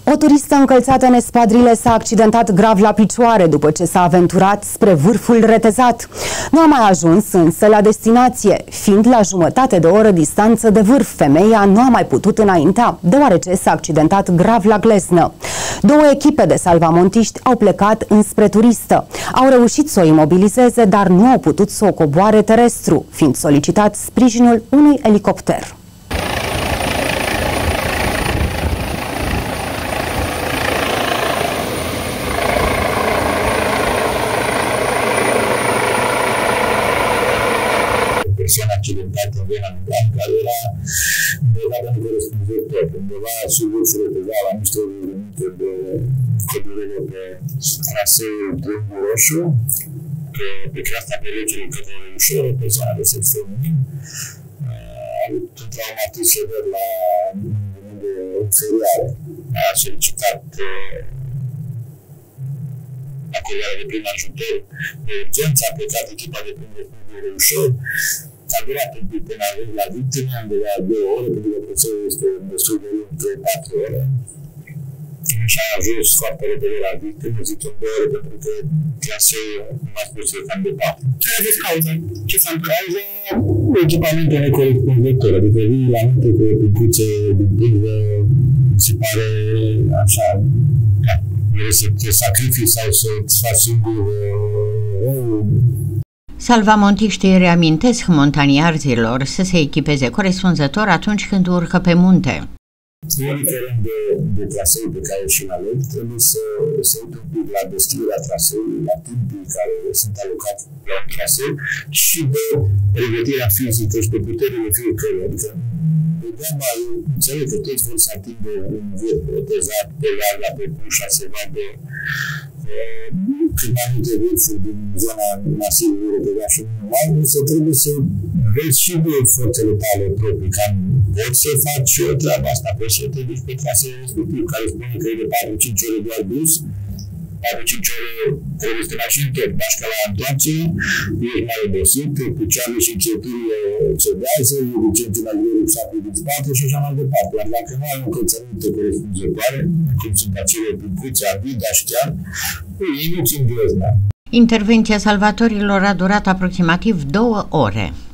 O turistă încălțată în espadrile s-a accidentat grav la picioare după ce s-a aventurat spre vârful retezat. Nu a mai ajuns însă la destinație, fiind la jumătate de oră distanță de vârf. Femeia nu a mai putut înainta, deoarece s-a accidentat grav la gleznă. Două echipe de salvamontiști au plecat înspre turistă. Au reușit să o imobilizeze, dar nu au putut să o coboare terestru, fiind solicitat sprijinul unui elicopter. Persoana accidentată în vena Milan, care era undeva de necorespunzător, undeva sub vârful retezat la niște minute de cădurere pe traseul Drumul Roșu, pe creasta perecelui către Ușor, o persoană de sex feminin, a avut un traumatism sever la nivelul inferior. A solicitat acordarea de prim ajutor de urgență, a plecat echipa de prim de Ușor. A durat un pic până a ajuns la victime, undeva 2 ore, pentru că procesul este destul de lung, 3-4 ore. Și a ajuns foarte repede la victime, zic în 2 ore, pentru că traseul nu a spus să cam departe. Care a fost cauza? Ce s-a întâmplat? Echipamente necorespunzătoare, adică vii la minte cu o pincuță din pârvă, se pare așa, vrei să te sacrifici sau să-ți faci singur Salvamontiștii reamintesc montaniarzilor să se echipeze corespunzător atunci când urcă pe munte. Indiferent de traseul pe care și-l aleg, trebuie să uit un pic la deschiderea traseului, la timpii care sunt alocați la un traseu și de pregătirea fizică și de puterile fiecăruia. Adică, degeaba, înțeleg că toți vor să atingă un vârf protezat pe larga, pe pușa, se vadă cât mai multe vârfuri din zona masivului retezat și normal, însă trebuie să vezi și de forțele tale proprii, cam poți să faci o treabă asta, poți să te duci pe traseul respectiv, care spune că e de 4-5 ore doar dus, 4-5 ore trebuie să te mai și întorci, bași ca la întoarcere, ești mai obosit, picioarele și încheieturile cedează, e ce mai greu rucsacul din spate și așa mai departe. Dar dacă nu ai o încălțăminte corespunzătoare, cum sunt acele pincuțe, Adidas chiar, ei nu țin glezna. Intervenția salvatorilor a durat aproximativ 2 ore.